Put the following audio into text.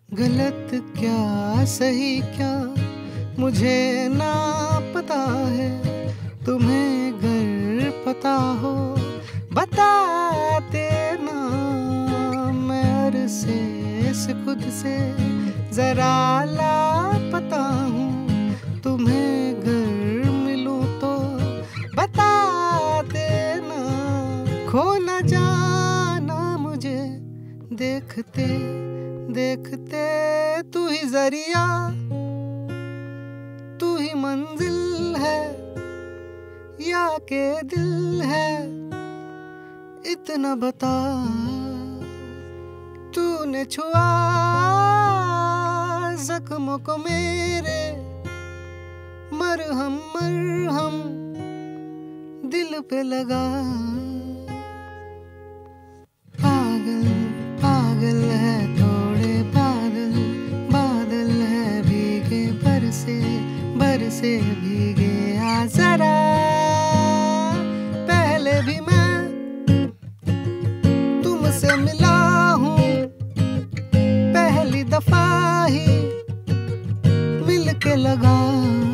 गलत क्या सही क्या मुझे ना पता है, तुम्हें गर पता हो बता देना। मैं अरसे से खुद से जरा लापता हूँ, तुम्हें गर मिलूं तो बता देना। खो न जाना मुझे देखते देखते, तू ही जरिया तू ही मंजिल है या के दिल है, इतना बता। तूने छुआ जख्मों को मेरे, मरहम मरहम दिल पे लगा। पागल पागल है थोड़े बादल, बादल है भीगे बरसे बरसे भीगे। आ जरा पहले भी मैं तुमसे मिला हूँ, पहली दफा ही मिल के लगा।